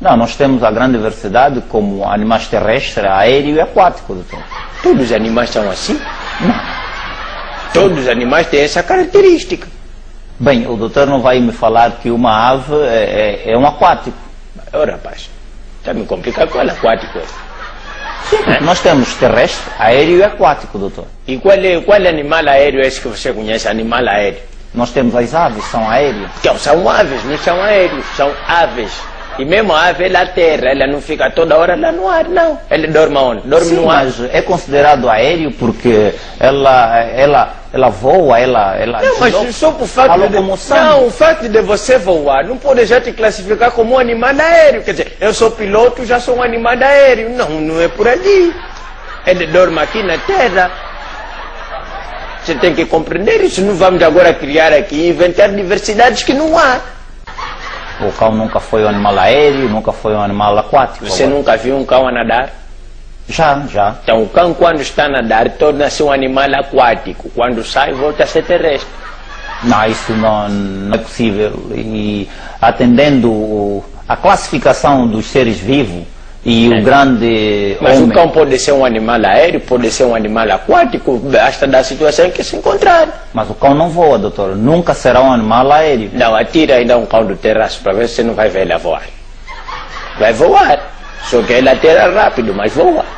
Não, nós temos a grande diversidade como animais terrestres, aéreo e aquático, doutor. Todos os animais são assim? Não. Todos os animais têm essa característica. Bem, o doutor não vai me falar que uma ave é um aquático. Ô rapaz, está me complicando com o aquático. Sim, nós temos terrestre, aéreo e aquático, doutor. E qual animal aéreo é esse que você conhece, animal aéreo? Nós temos as aves, são aéreas. Então, são aves, não são aéreos, são aves. E mesmo a ave, ela terra, ela não fica toda hora lá no ar, não. Ela dorme onde? Dorme Sim, no ar. mas é considerado aéreo porque ela voa, ela Não, mas só por fato a locomoção. Não, o fato de você voar não pode já te classificar como um animal aéreo. Quer dizer, eu sou piloto, já sou um animal aéreo. Não, não é por ali. Ele dorme aqui na terra. Você tem que compreender isso. Não vamos agora criar aqui, inventar diversidades que não há. O cão nunca foi um animal aéreo, nunca foi um animal aquático. Você nunca viu um cão a nadar? Já. Então o cão quando está a nadar torna-se um animal aquático. Quando sai volta a ser terrestre. Não, isso não é possível. E atendendo a classificação dos seres vivos e o grande Mas homem... o cão pode ser um animal aéreo, pode ser um animal aquático, basta da situação em que se encontrar. Mas o cão não voa, doutor. Nunca será um animal aéreo. Não, atira ainda um cão do terraço para ver se você não vai ver ele voar. Vai voar. Só que ele atira rápido, mas voa.